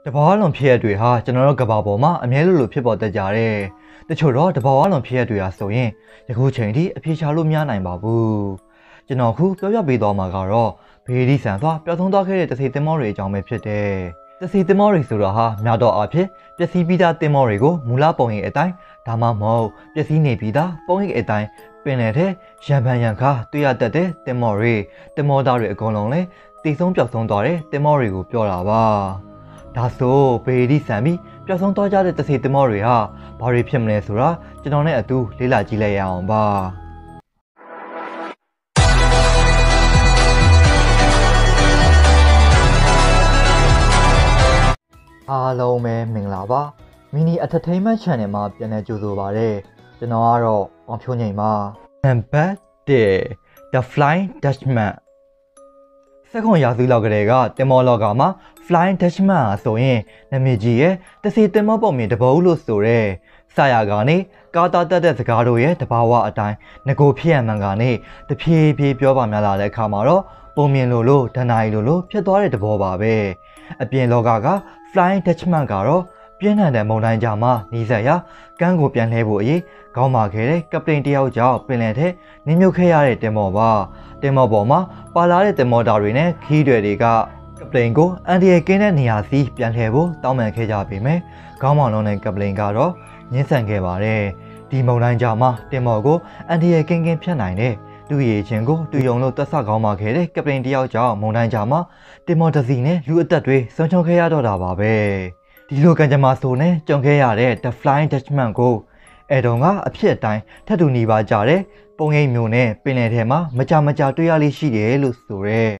တဘာဝလွန်ဖြစ်ရတွေဟာကျွန်တော်တို့ကဘာပေါ်မှာအမြဲလိုဖြစ်ပေါ်တတ်ကြတယ်။တချို့တော့တဘာဝလွန်ဖြစ်ရတွေဟာဆိုရင်ယခုချိန်ထိအပြေရှားလို့မရနိုင်ပါဘူး။ကျွန်တော်ခုပြောပြပေးသွားမှာကတော့ဘေးဒီဆန်စွာပျောက်ဆုံးသွားခဲ့တဲ့တစီသင်္ဘောတွေအကြောင်းပဲဖြစ်တယ်။တစီသင်္ဘောတွေဆိုတာဟာများတော့အဖြစ်ပျက်စီးပြီးသားသင်္ဘောတွေကိုမူလပုံရိပ်အတိုင်းဒါမှမဟုတ်ပျက်စီးနေပြီးသားပုံရိပ်အတိုင်းပင်လယ်ထဲရံပန်ရံခါတွေ့ရတတ်တဲ့သင်္ဘောတွေသင်္ဘောသားတွေအကုန်လုံးလည်းတိတ်ဆုံးပျောက်ဆုံးသွားတဲ့သင်္ဘောတွေကိုပြောတာပါ။ဒါဆိုဘေးဒီဆန်ပြီးပျောက်ဆုံးသွားကြတဲ့တစီသင်္ဘောတွေဟာဘာတွေဖြစ်မလဲဆိုတာကျွန်တော်နဲ့အတူလေ့လာကြည့်လိုက်ရအောင်ပါအားလုံးပဲမင်္ဂလာပါ Mini Entertainment Channel မှာပြန်လည်ကြိုဆိုပါရစေကျွန်တော်ကတော့အောင်ဖြိုးငိမ်ပါနံပါတ်1 The Flying Dutchman စက္ကွန်ရာစုလောက်ကလေးကတင်မောလောကမှာ Flying Dutchman ဆိုရင်နာမည်ကြီးရဲ့တစီတင်မောပုံမြင်တပုတ်လို့ဆိုတဲ့ဆရာကနေကာတာတက်တဲ့စကားတို့ရဲ့တဘာဝအတိုင်းငကိုဖြစ်ရမှန်ကနေတဖြည်းဖြည်းပြောပါများလာတဲ့အခါမှာတော့ပုံမြင်လို့ဒဏ္ဍာရီလို့ဖြစ်သွားတဲ့တဘောပါပဲအပြင်လောကက Flying Dutchman ကတော့ပြင်းထန်တဲ့မုန်တိုင်းကြမှာနီးစပ်ရာကမ်းကိုပြန်လှည့်ဖို့အရေးခေါင်းမာခဲ့တဲ့ကပတိန်တယောက်ကြောင့်ပင်လယ်ထဲနင်းမြုပ်ခဲ့ရတဲ့တင်မောပါတင်မောပေါ်မှာပါလာတဲ့တင်မောတာတွေနဲ့ခီးတွေကကပတိန်ကိုအန်ဒီရဲ့ကင်းတဲ့နေရာစီပြန်လှည့်ဖို့တောင်းပန်ခဲ့ကြပေမဲ့ခေါင်းမောင်လုံးနဲ့ကပတိန်ကတော့ငင်းဆန်ခဲ့ပါတယ်ဒီမုန်တိုင်းကြမှာတင်မောကိုအန်ဒီရဲ့ကင်းဖြတ်နိုင်တဲ့သူ့ရဲ့ချင်းကိုတူယုံလို့တက်ဆခေါင်းမာခဲ့တဲ့ကပတိန်တယောက်ကြောင့်မုန်တိုင်းကြမှာတင်မောတစီနဲ့လူအသက်တွေဆုံးရှုံးခဲ့ရတော့တာပါပဲဒီလိုကံကြမ္မာဆိုနဲ့ကြုံခဲ့ရတဲ့ The Flying Dutchman ကိုအဲတုံကအဖြစ်အတိုင်းထပ်တူနေပါကြတဲ့ပုံရိပ်မျိုးနဲ့ပင်လယ်ထဲမှာမကြတွေ့ရလေးရှိတယ်လို့ဆိုရဲ